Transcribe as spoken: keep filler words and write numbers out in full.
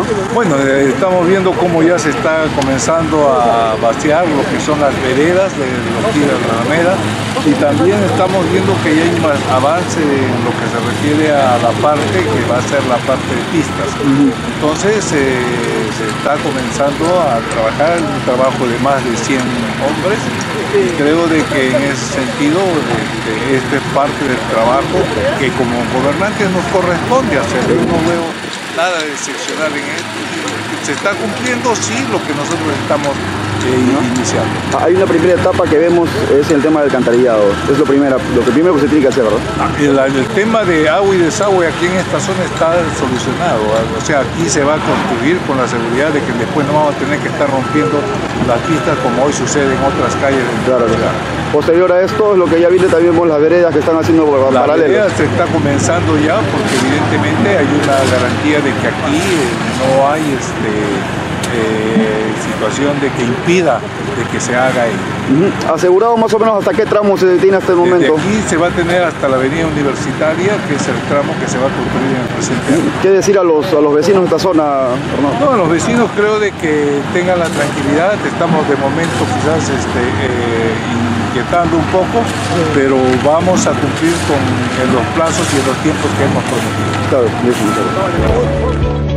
Bueno, eh, estamos viendo cómo ya se está comenzando a vaciar lo que son las veredas de los de la Alameda, y también estamos viendo que ya hay más avance en lo que se refiere a la parte que va a ser la parte de pistas. Entonces eh, se está comenzando a trabajar, un trabajo de más de cien hombres, y creo de que en ese sentido este, este es parte del trabajo que como gobernantes nos corresponde hacer. Yo no veo nada de excepcional en esto. Se está cumpliendo, sí, lo que nosotros estamos eh, iniciando. Hay una primera etapa que vemos, es el tema del alcantarillado. Es lo, primera, lo que primero que se tiene que hacer, ¿verdad? El, el tema de agua y desagüe aquí en esta zona está solucionado. O sea, aquí se va a construir con la seguridad de que después no vamos a tener que estar rompiendo las pistas como hoy sucede en otras calles de claro, la ciudad. Posterior a esto, es lo que ya viene también con las veredas que están haciendo paralelas. La vereda se está comenzando ya porque evidentemente hay una garantía de que aquí eh, no hay este, eh, situación de que impida de que se haga ello. Uh-huh. ¿Asegurado más o menos hasta qué tramo se tiene hasta el momento? Desde aquí se va a tener hasta la avenida Universitaria, que es el tramo que se va a construir en el presente año. ¿Qué decir a los, a los vecinos de esta zona, Fernando? No, los vecinos creo de que tengan la tranquilidad. Estamos de momento quizás este, eh, inquietando un poco, pero vamos a cumplir con en los plazos y en los tiempos que hemos prometido. Claro, bien, bien, claro.